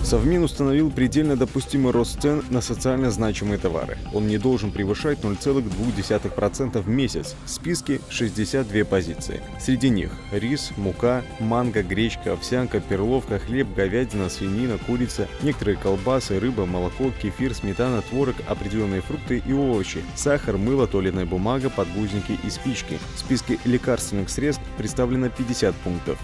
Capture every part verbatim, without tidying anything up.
Совмин установил предельно допустимый рост цен на социально значимые товары. Он не должен превышать ноль целых две десятых процента в месяц. В списке шестьдесят две позиции. Среди них рис, мука, манго, гречка, овсянка, перловка, хлеб, говядина, свинина, курица, некоторые колбасы, рыба, молоко, кефир, сметана, творог, определенные фрукты и овощи, сахар, мыло, туалетная бумага, подгузники и спички. В списке лекарственных средств представлено пятьдесят пунктов.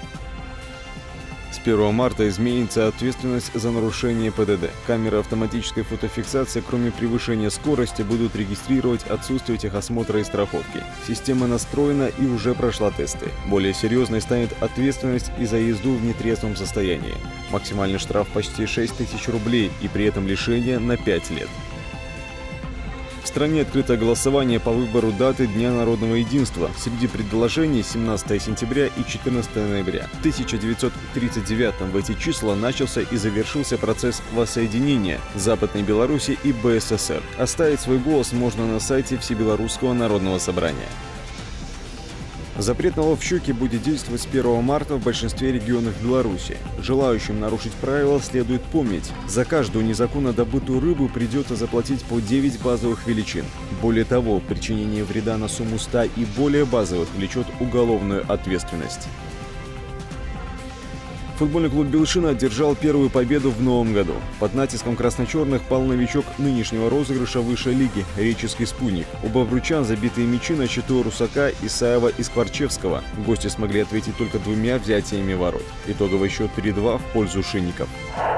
С первого марта изменится ответственность за нарушение ПДД. Камеры автоматической фотофиксации, кроме превышения скорости, будут регистрировать отсутствие техосмотра и страховки. Система настроена и уже прошла тесты. Более серьезной станет ответственность и за езду в нетрезвом состоянии. Максимальный штраф почти шесть тысяч рублей и при этом лишение на пять лет. В стране открыто голосование по выбору даты Дня народного единства. Среди предложений семнадцатое сентября и четырнадцатое ноября. В тысяча девятьсот тридцать девятом в эти числа начался и завершился процесс воссоединения Западной Беларуси и БССР. Оставить свой голос можно на сайте Всебелорусского народного собрания. Запрет на лов щуки будет действовать с первого марта в большинстве регионов Беларуси. Желающим нарушить правила следует помнить: за каждую незаконно добытую рыбу придется заплатить по девять базовых величин. Более того, причинение вреда на сумму ста и более базовых влечет уголовную ответственность. Футбольный клуб «Белшина» одержал первую победу в новом году. Под натиском красно-черных пал новичок нынешнего розыгрыша высшей лиги – Реческий «Спутник». У бобручан забитые мячи на счету Русака, Исаева и Скворчевского. Гости смогли ответить только двумя взятиями ворот. Итоговый счет три-два в пользу шинников.